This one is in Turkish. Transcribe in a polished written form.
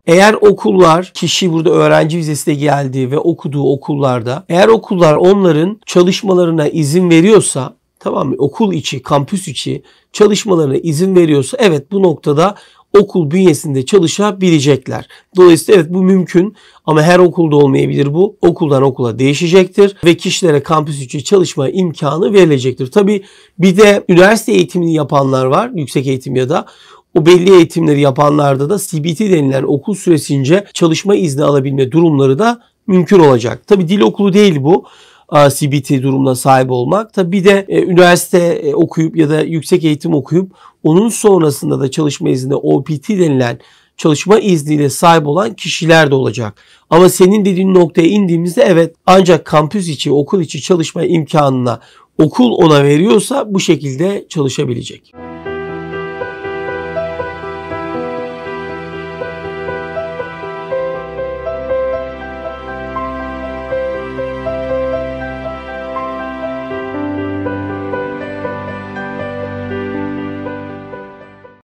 Eğer okullar, kişi burada öğrenci vizesiyle geldiği ve okuduğu okullarda, eğer okullar onların çalışmalarına izin veriyorsa, tamam mı? Okul içi, kampüs içi çalışmalarına izin veriyorsa, evet, bu noktada okul bünyesinde çalışabilecekler. Dolayısıyla evet, bu mümkün ama her okulda olmayabilir bu. Okuldan okula değişecektir ve kişilere kampüs içi çalışma imkanı verilecektir. Tabii bir de üniversite eğitimini yapanlar var, yüksek eğitim ya da o belli eğitimleri yapanlarda da CBT denilen okul süresince çalışma izni alabilme durumları da mümkün olacak. Tabii dil okulu değil bu. CBT durumuna sahip olmak. Tabii bir de üniversite okuyup ya da yüksek eğitim okuyup onun sonrasında da çalışma izni, OPT denilen çalışma izniyle sahip olan kişiler de olacak. Ama senin dediğin noktaya indiğimizde evet, ancak kampüs içi, okul içi çalışma imkanına okul ona veriyorsa bu şekilde çalışabilecek.